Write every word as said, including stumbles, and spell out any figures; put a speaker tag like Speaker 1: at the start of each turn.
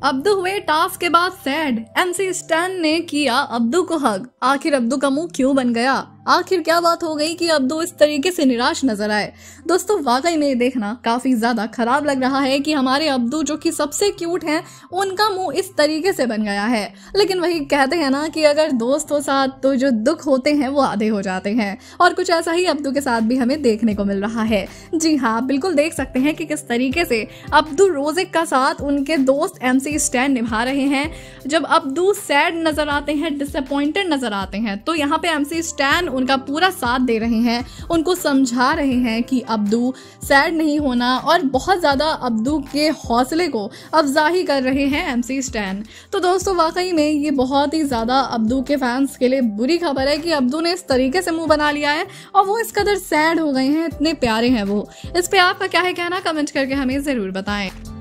Speaker 1: Abdu हुए task के बाद सैड, एमसी स्टैन ने किया अब्दू को हग। आखिर अब्दू का मुंह क्यों बन गया? आखिर क्या बात हो गई कि अब्दू इस तरीके से निराश नजर आए? दोस्तों वाकई में ये देखना काफी ज्यादा खराब लग रहा है कि हमारे अब्दू जो कि सबसे क्यूट हैं उनका मुंह इस तरीके से बन गया है। लेकिन वही कहते हैं ना कि अगर दोस्त हो साथ तो जो दुख होते हैं वो आधे हो जाते हैं, और कुछ ऐसा ही अब्दू के साथ भी हमें देखने को मिल रहा है। जी हाँ, बिल्कुल देख सकते हैं कि किस तरीके से अब्दू रोजिक का साथ उनके दोस्त एमसी स्टैन निभा रहे हैं। जब अब्दू सैड नजर आते हैं, डिसअपॉइंटेड नजर आते हैं, तो यहाँ पे एमसी स्टैन उनका पूरा साथ दे रहे हैं, उनको समझा रहे हैं कि अब्दू सैड नहीं होना, और बहुत ज्यादा अब्दू के हौसले को अफजाही कर रहे हैं एमसी स्टैन। तो दोस्तों वाकई में ये बहुत ही ज्यादा अब्दू के फैंस के लिए बुरी खबर है कि अब्दू ने इस तरीके से मुंह बना लिया है और वो इस कदर सैड हो गए हैं, इतने प्यारे हैं वो। इस पे आपका क्या है कहना, कमेंट करके हमें जरूर बताएं।